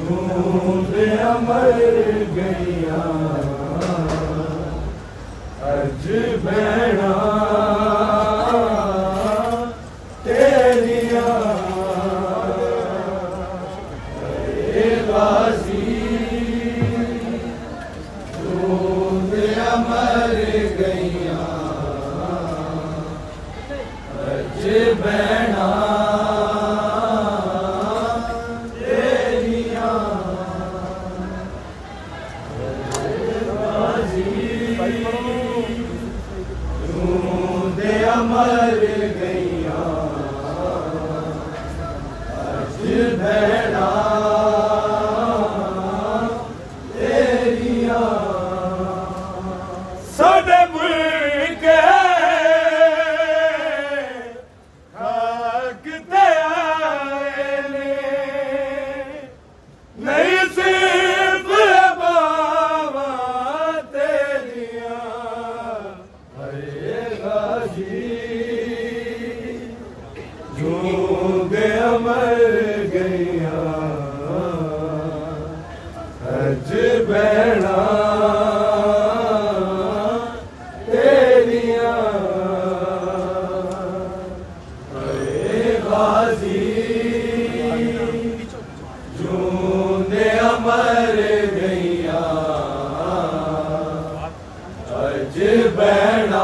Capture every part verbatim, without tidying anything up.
अमर गैया अज भैणा तेरिया गाजी दूध अमर गैया अज भैणा अमर गैया अज भैणा तेरिया साडे मुल्क खाक ते आए ने नहीं सिर्फ बाबा तेरिया हरे गाजी अमर गैया अज भैणा तेरिया हरे गाजी जूंदे अमर गैया अज भैणा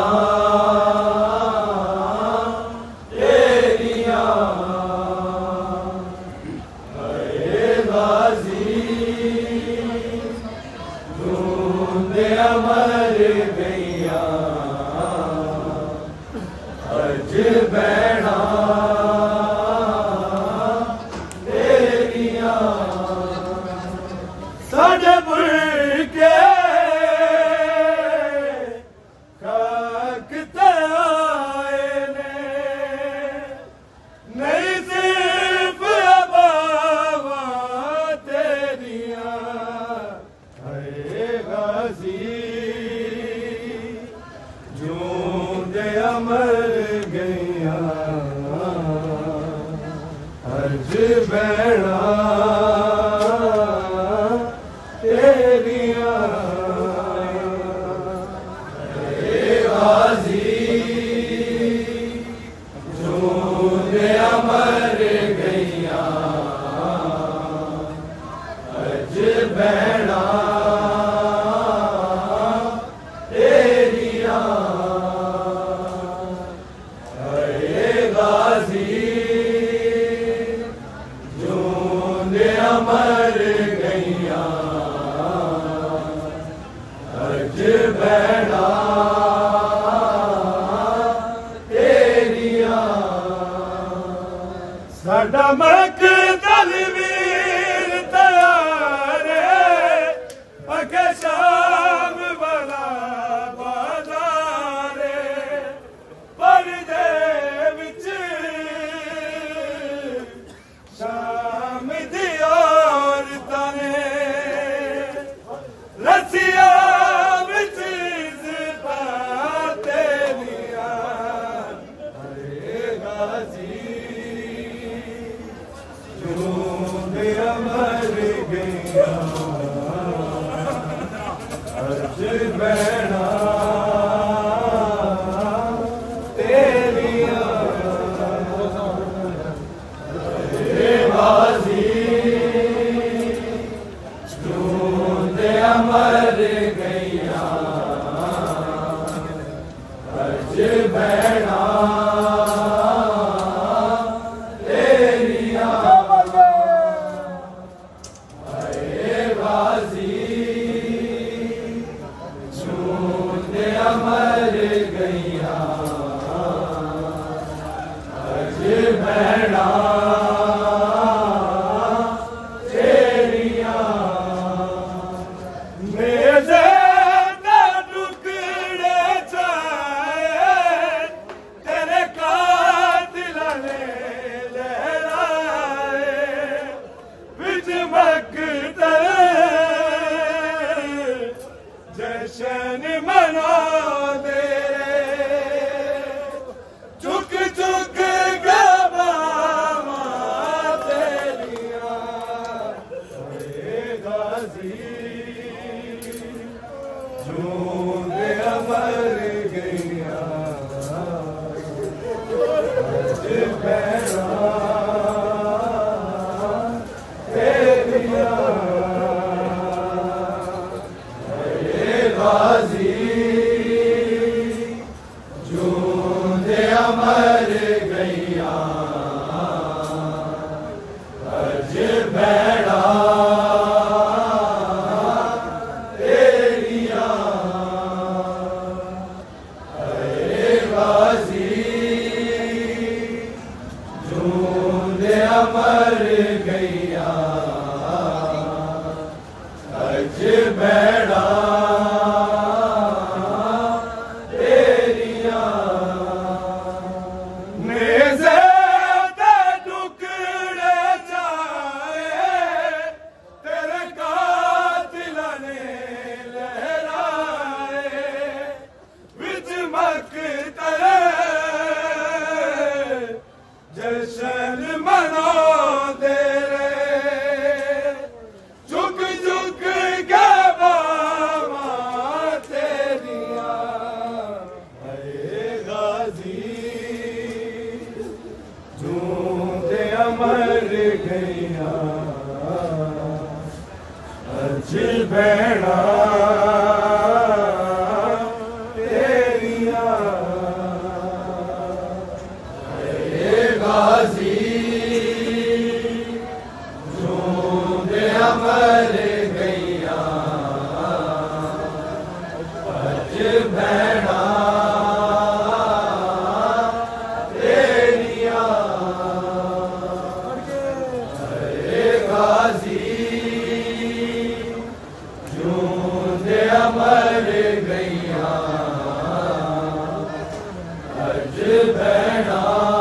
अमर गैया अज भैणा तेरिया साडे मुल्क खाक ते आए ने नहीं सिर्फ बाबा तेरिया हरे गाजी अमर गैया अज भैणा तेरिया हरे गाजी जूंदे अमर गैया अज भैणा अमर गैया अज भैणा तेरिया साडा मकदल वीर तैयार अगे शाम वाला बाजार परदे विच शाम दी रसिया विच तेरिया हरे गाजी जूंदे अमर गैया अज भैणा तेरिया हरे गाजी अमर गैया अज भैणा तेरिया हरे गाजी गाजी जूंदे अमर गईया अज भैणा तेरिया गाजी जूंदे अमर गईया अज भैणा तेरिया गाजी जूंदे अमर गईया अज भैणा जशन मना दे रे झुक झुक के बाबा तेरिया अरे गाजी जूंदे अमर गईया अज भैणा तेरिया गाजी जूंदे अमर गईया अज भैणा तेरिया गाजी जूंदे अमर गईया अज भैणा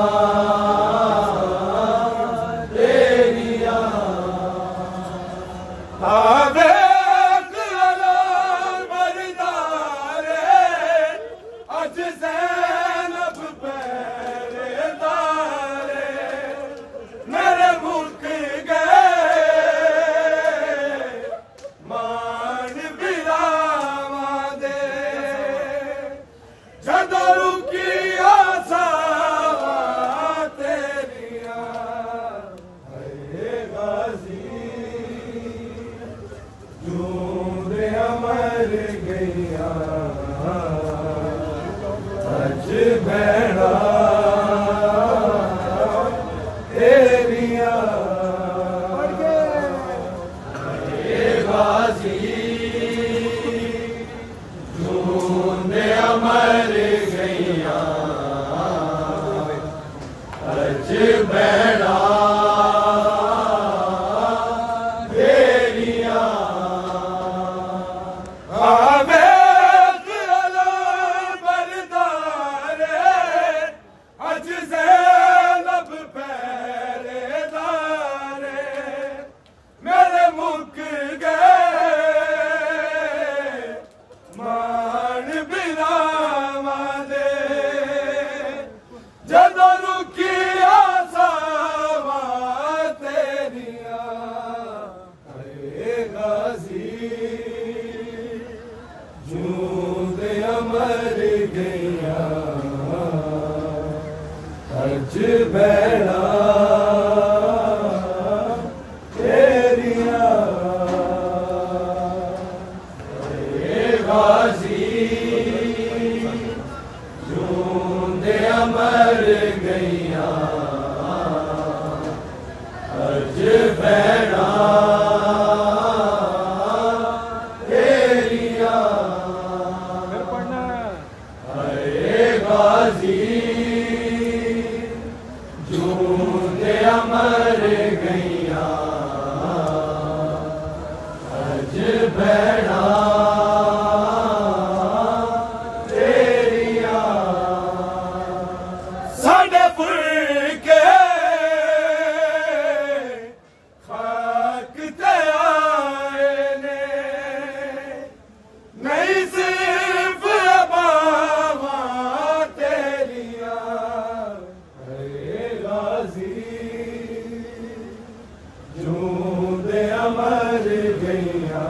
जूंदे अमर गईया अज भैणा तेरिया गाजी जूंदे अमर गईया अज भैणा जूंदे अमर गईया अज भैणा तेरिया गाजी जूंदे अमर गईया अज भैणा गाजी जूंदे अमर गईया अज भैणा तेरिया साडे फुलके खाक ते आए ने नहीं सिर्फ बाबा तेरिया गाजी जूंदे अमर गईया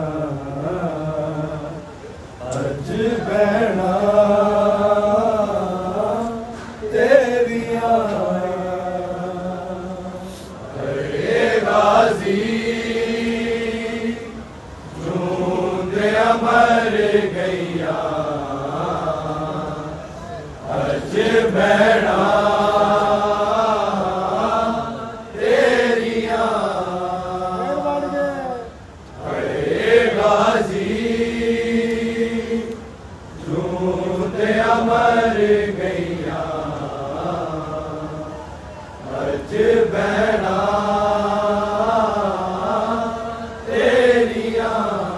तेरिया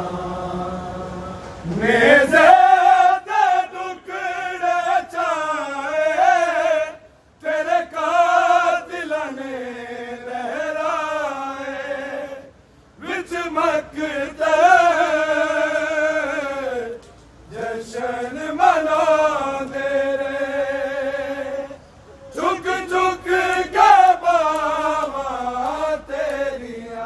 नेज़े दे टुकड़े चाहे तेरे कातिल ने लहराए विच मकते जशन मनांदे रे झुक झुक के बावा तेरिया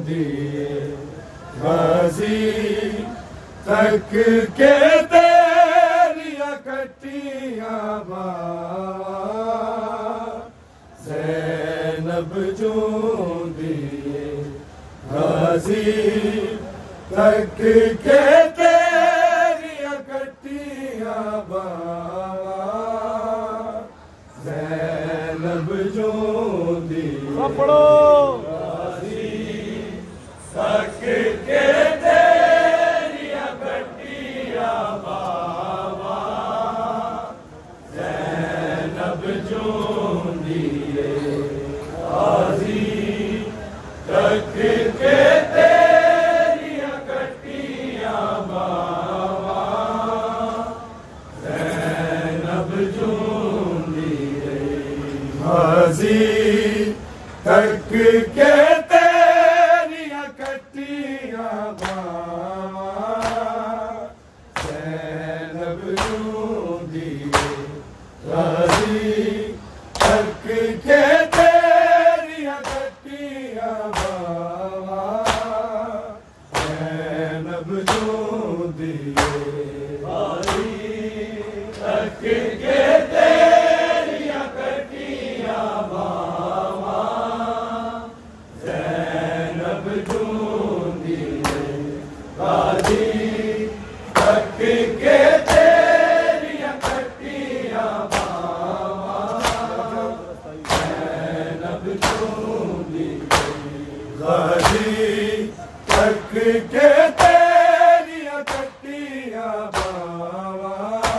दिए गाजी तक के तेरिया कटिया बावा ज़ैनब जो दिए गाजी तक के तेरिया कटिया बावा ज़ैनब जो दिए गाजी तक के तेरिया कटिया बावा ज़ैनब जो दिए गाजी तक के तेरिया कटिया बावा ज़ैनब जो दिए गाजी तक के तेरिया कटिया बावा ज़ैनब जो दिए गाजी तक के तेरिया कटिया बावा ज़ैनब जो दिए गाजी तक के तेरिया कटिया बावा ज़ैनब जो दिए गाजी तक के तेरिया कटिया बावा ज़ैनब जो दिए गाजी तक के तेरिया कटिया बावा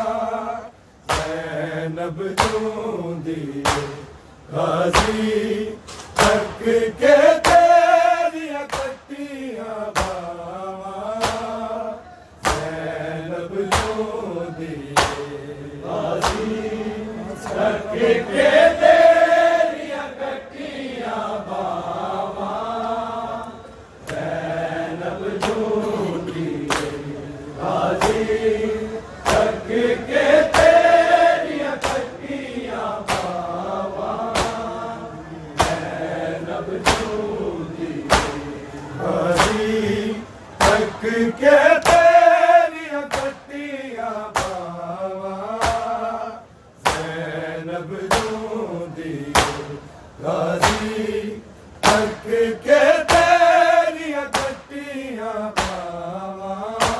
ज़ैनब जो दिए गाजी तक के तेरिया कटिया बावा ज़ैनब जो दिए गाजी तक के तेरिया कटिया बावा ज़ैनब जो दिए गाजी तक के तेरिया कटिया बावा ज़ैनब जो दिए गाजी तक के तेरिया कटिया बावा ज़ैनब जो दिए गाजी तक के तेरिया कटिया बावा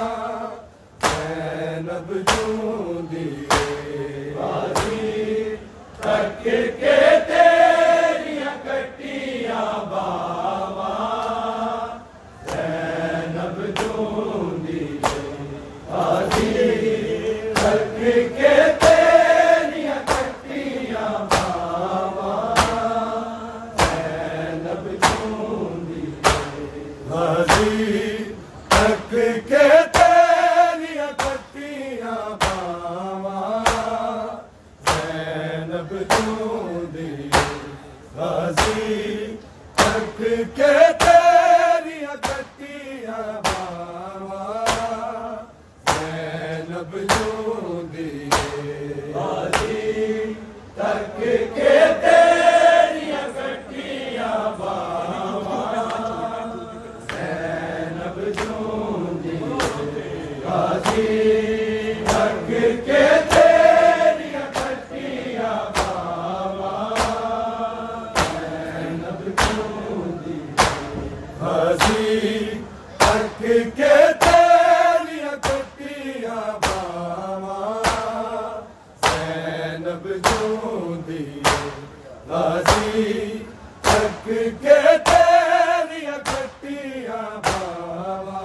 ज़ैनब जो दिए गाजी तक के तेरिया कटिया बावा ज़ैनब जो दिए गाजी तक के तेरिया कटिया बावा ज़ैनब जो दिए गाजी तक के तेरिया कटिया बावा ज़ैनब जो दिए गाजी तक के तेरिया कटिया बावा ज़ैनब जो दिए गाजी तक के तेरिया कटिया बावा ज़ैनब जो दिए गाजी तक के तेरिया कटिया बावा ज़ैनब जो दिए गाजी तक के तेरिया कटिया बावा ज़ैनब जो दिए गाजी तक के तेरिया कटिया बावा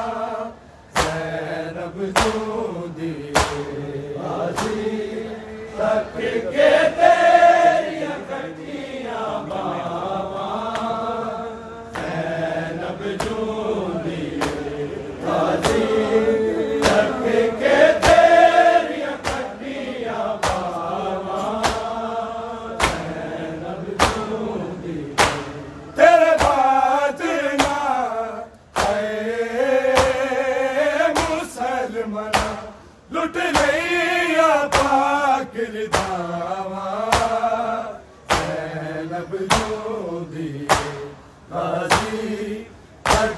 ज़ैनब जो दिए गाजी तक के तेरिया कटिया बावा ज़ैनब जो दिए गाजी तक के तेरिया कटिया बावा ज़ैनब जो दिए तेरे बाजना है मुसलमान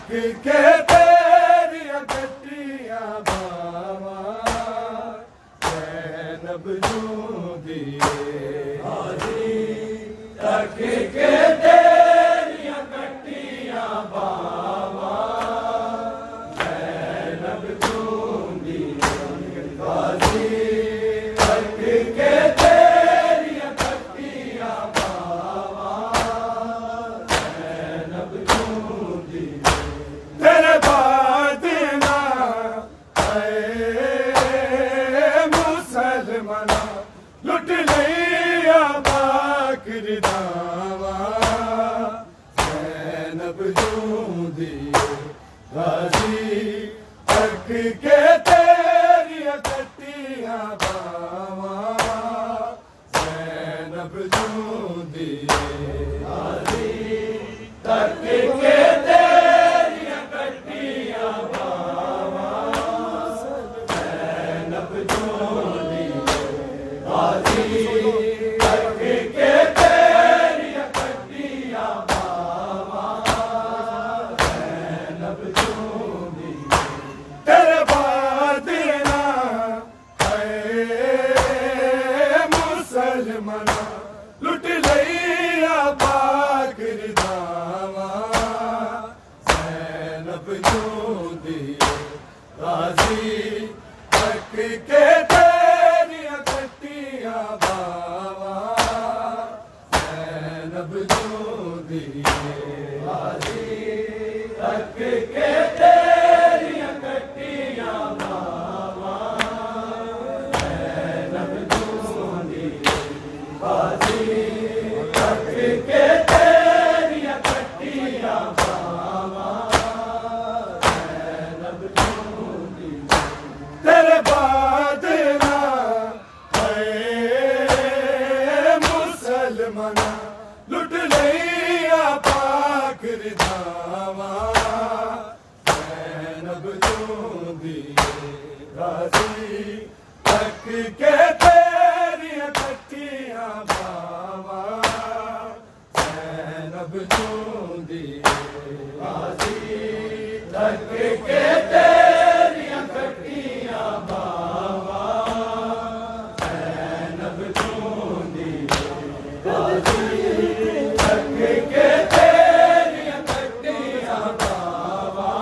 के तेरिया कटिया बावा ज़ैनब जूंदी हाजी तक के तेरिया कटिया बावा ज़ैनब जूंदी हाजी तक के तेरिया कटिया बावा ज़ैनब जूंदी तेरे बाद ना मुसलमाना लुट लिया बाकरी दावा ज़ैनब जूंदी गाजी तक के तेरिया कटिया बावा ज़ैनब जूंदी गाजी तक के तेरिया कटिया बावा ज़ैनब जूंदी गाजी तक के तेरिया कटिया बावा ज़ैनब जूंदी तेरे बाद ना मुसलमाना लुट लिया बाकरी दावा ज़ैनब जूंदी गाजी तक के तेरिया कटिया बावा ज़ैनब जूंदी गाजी तक के तेरिया कटिया बावा ज़ैनब जूंदी गाजी तक के तेरिया कटिया बावा ज़ैनब जूंदी तेरे बाद ना मुसलमाना लुट लिया बाकरी दावा ज़ैनब जूंदी गाजी तक के तेरिया कटिया बावा ज़ैनब जूंदी गाजी तक के तेरिया कटिया बावा ज़ैनब जूंदी गाजी तक के तेरिया कटिया बावा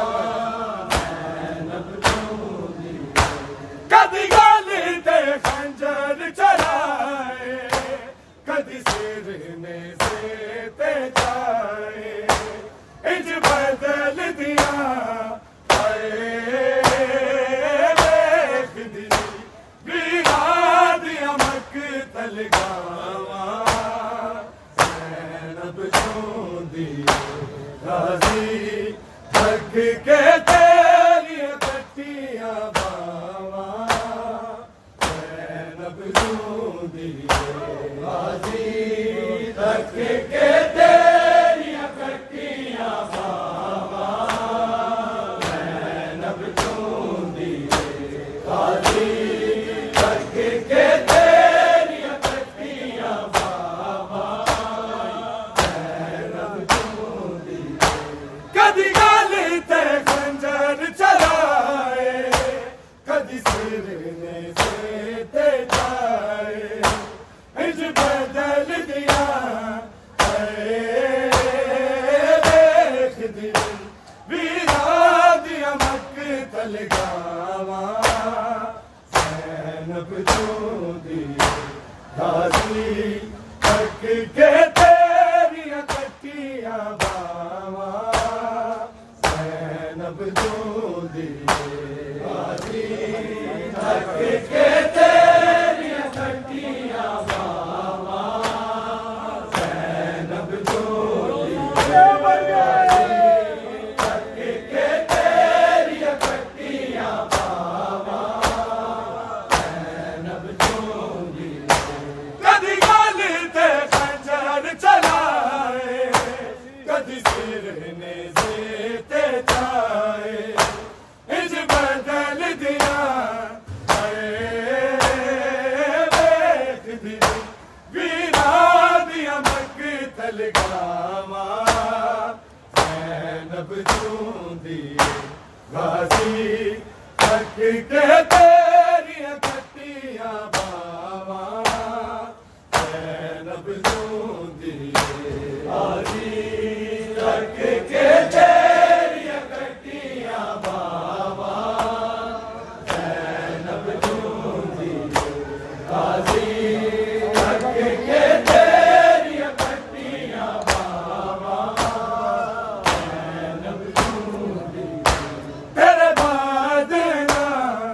ज़ैनब जूंदी कदी गाली ते खंजर चलाए कदी सिर में से ते जाए इंज बदल दिया देख दी बिगा दिया मकतल गावा ज़ैनब जूंदी गाजी तक के तेरिया कटिया बावा ज़ैनब जूंदी गाजी तक के तेरिया कटिया बावा ज़ैनब जूंदी गाजी तक के तेरिया कटिया बावा ज़ैनब जूंदी कदी गाली ते खंजर चलाए कदी सिर में से ते जाए इंज बदल दिया देख दी बिगा दिया मकतल गावा ज़ैनब जूंदी गाजी तक के तेरिया कटिया बावा ज़ैनब जूंदी गाजी तक के तेरिया कटिया बावा ज़ैनब जूंदी गाजी तक के तेरिया कटिया बावा ज़ैनब जूंदी कदी गाली ते खंजर चलाए कदी सिर में से ते जाए इंज बदल दिया देख दी बिगा दिया मकतल गावा ज़ैनब ज़ैनब जूंदी गाज़ी तक के तेरियां कट्टियां बावां ज़ैनब जूंदी गाज़ी तक के तेरियां कट्टियां बावां ज़ैनब जूंदी गाज़ी तक के तेरियां कट्टियां बावां ज़ैनब जूंदी तेरे बाद ना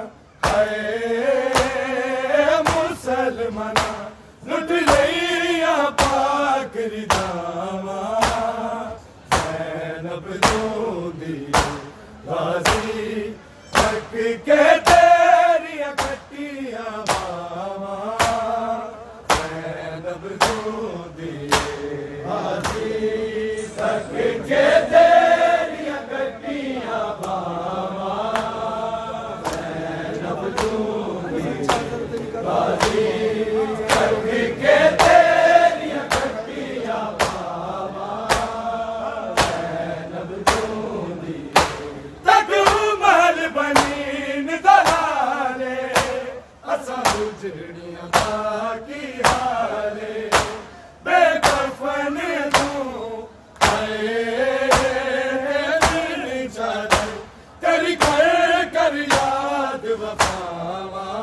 है मुसलमाना लुट लिया पाक रिदामा ज़ैनब जूंदी गाज़ी तक के तेरियां कट्टियां बावां ज़ैनब जूंदी गाज़ी तक के तेरियां कट्टियां बावां ज़ैनब जूंदी गाज़ी तक के तेरियां कट्टियां बावां ज़ैनब जूंदी तक महल बनीन दलाले असां गुजड़ियां बाकी हाले बेकफन तूं तेरी कर कर याद वफावां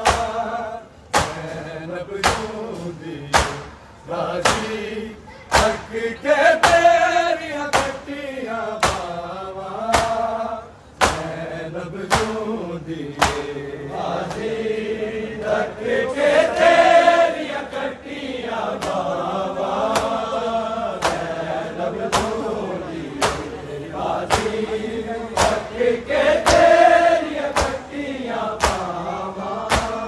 ज़ैनब जूंदी गाज़ी तक के तेरियां कट्टियां बावां ज़ैनब जूंदी गाज़ी तक के तेरियां कट्टियां बावां ज़ैनब जूंदी गाज़ी तक के तेरियां कट्टियां बावां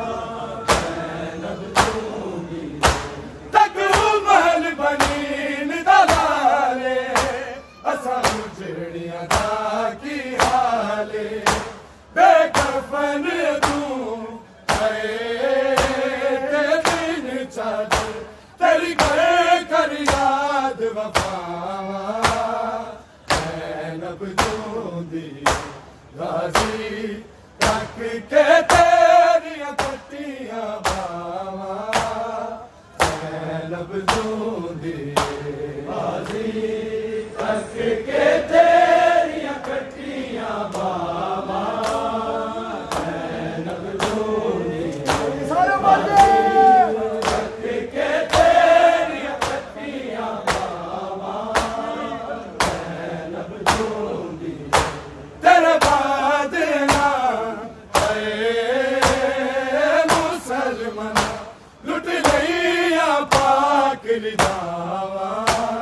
ज़ैनब जूंदी तक महल बनीन दलाले असां गुजड़ियां बाकी हाले बेकफन तूं दिन चादर तेरी कर कर याद वफावां ज़ैनब जूंदी गाज़ी तक के तेरियां कट्टियां बावां ज़ैनब जूंदी गाज़ी तक के तेरियां कट्टियां बावां ज़ैनब जूंदी सारे बाजे तक के तेरियां कट्टियां बावां ज़ैनब जूंदी तेरे बाद ना है मुसलमाना लुट लिया पाक रिदावा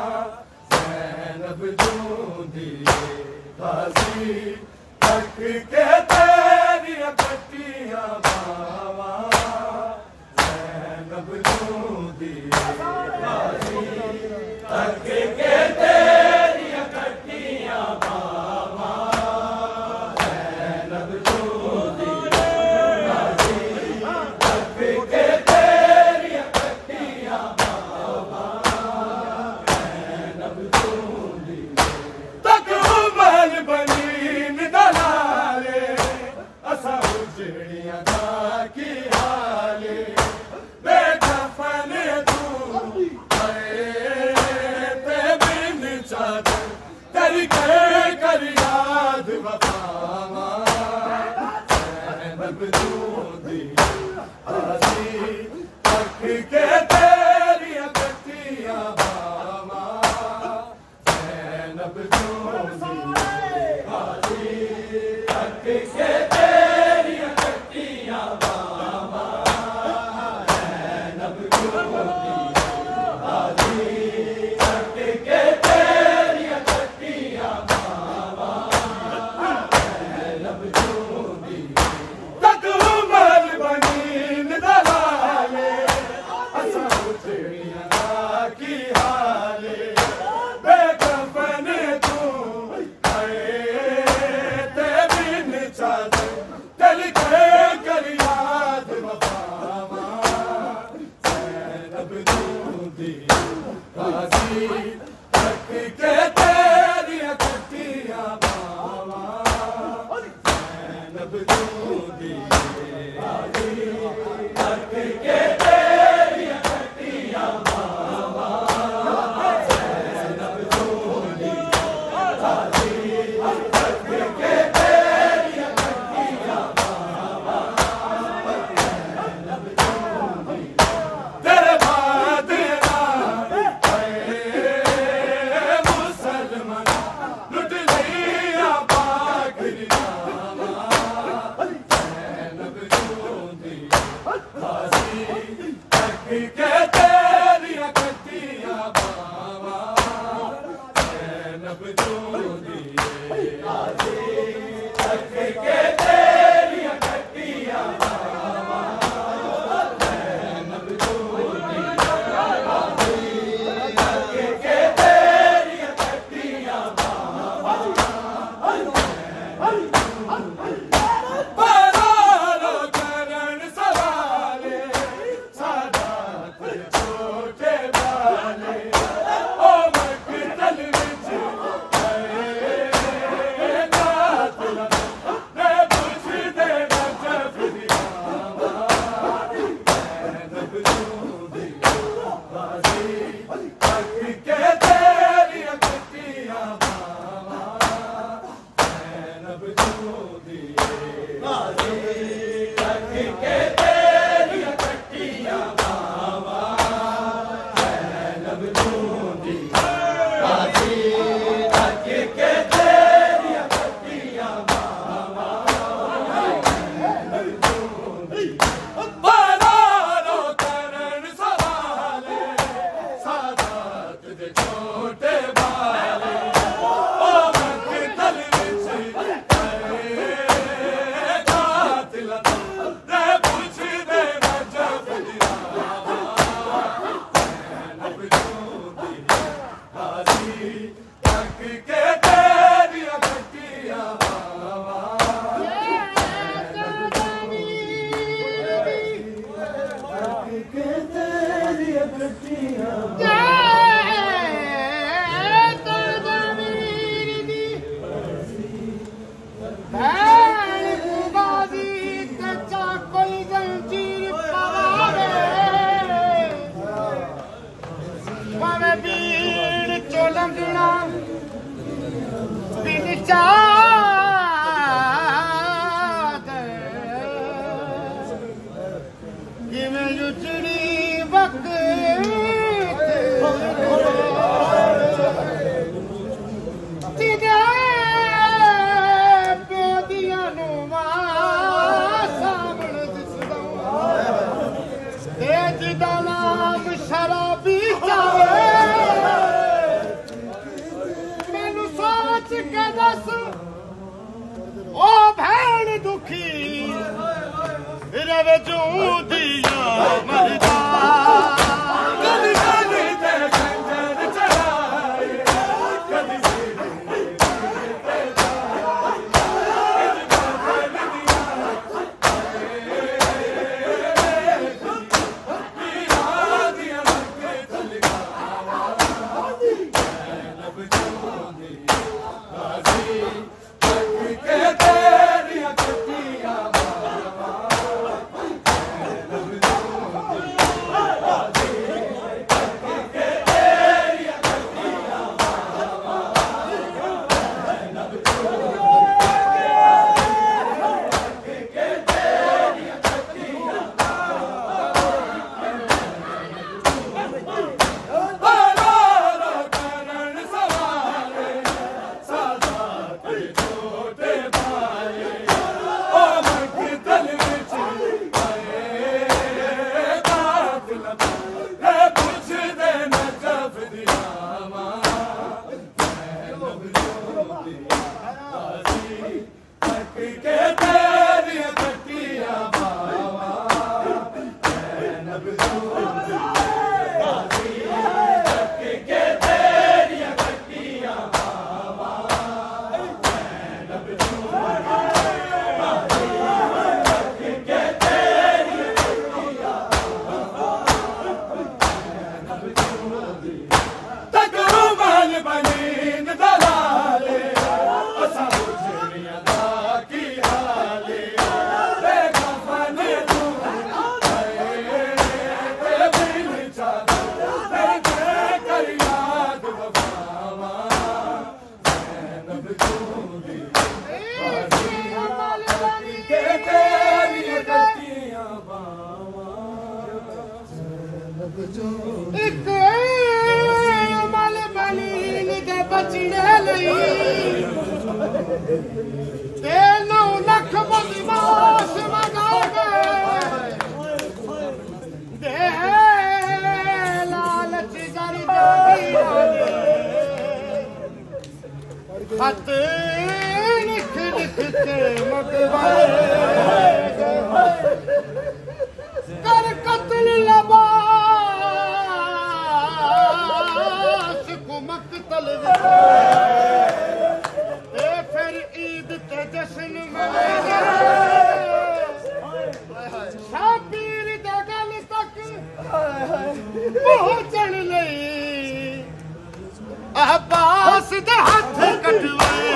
ज़ैनब जूंदी गाज़ी तक के तेरियां कट्टियां बावां ज़ैनब जूंदी गाज़ी तक के तेरियां कट्टियां बावां ज़ैनब जूंदी गाज़ी तक के तेरियां कट्टियां बावां ज़ैनब जूंदी तक महल बनीन दलाले असां गुजड़ियां बाकी हाले बेकफन तूं ते बिन की ते नौ लख बदमाश मगा गए दे लालच जरी खत लिख लिख के मगवाए कर कत्ल लबास को मकतल ते फिर ईद ते जश्न मनाए शाबीर दा गल तक पहुंचण लई अब्बास दे हाथ कटवाए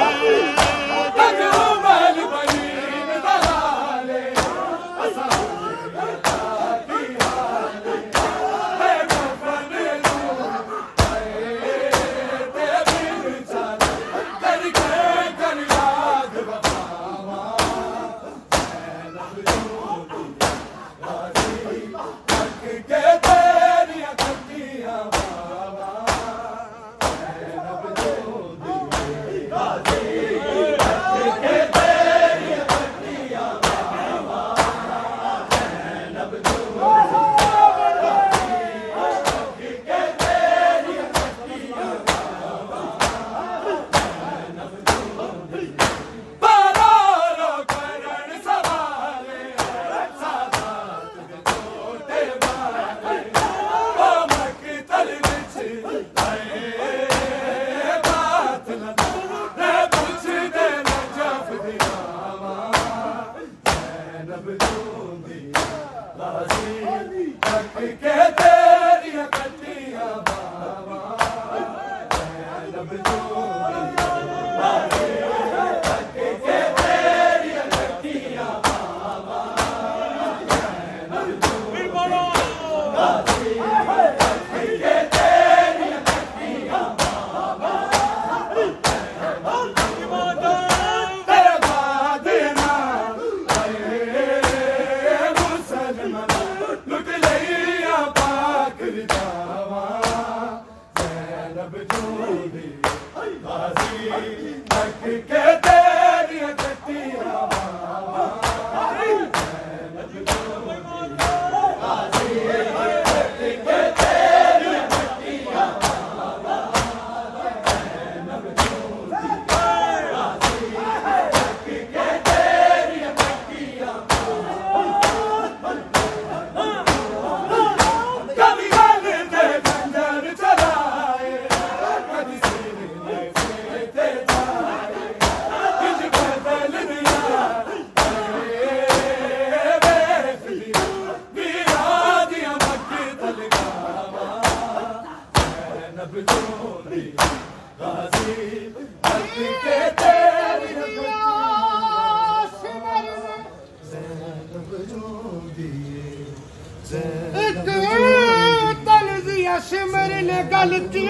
सिमर ने गल की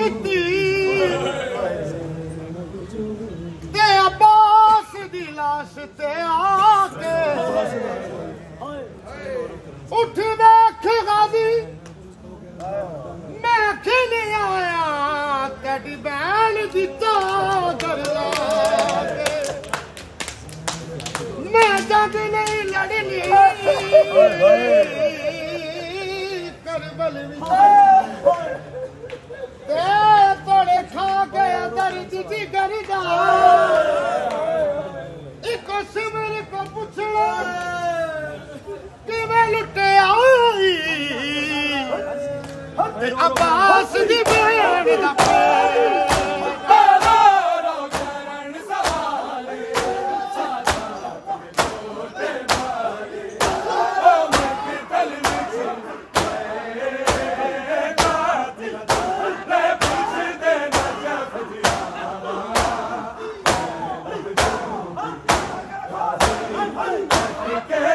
ते अब्बास दी लाश ते आके उठ वेख गाजी मैं खिल आया तेरी बैन दी चादर लाके मैं जग नहीं लड़नी करबल तोड़े खा गया दर्द जिगर दा एक सिमर को पूछना कि मैं लुटे आई अब्बास दी बैन दा के